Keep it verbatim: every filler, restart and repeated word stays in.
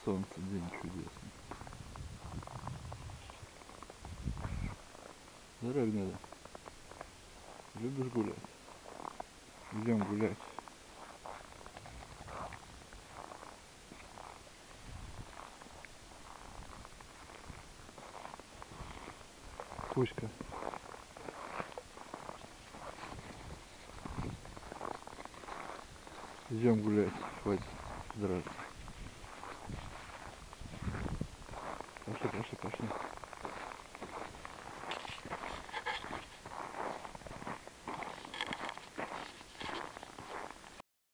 солнце, день чудесный. Да, Рагнеда, любишь гулять? Идем гулять. Кузька. Идем гулять, хватит драться.